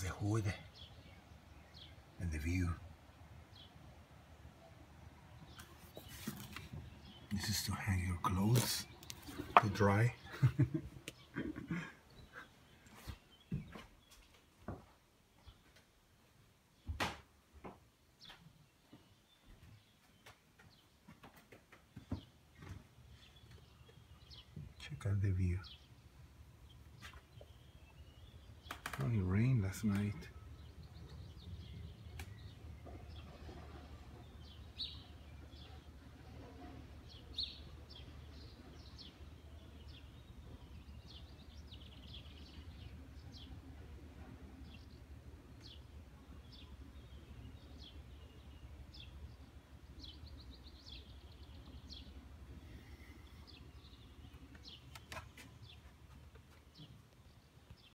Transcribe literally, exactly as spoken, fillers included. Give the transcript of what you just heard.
the hood and the view. This is to hang your clothes to dry. Check out the view. Only rained last night.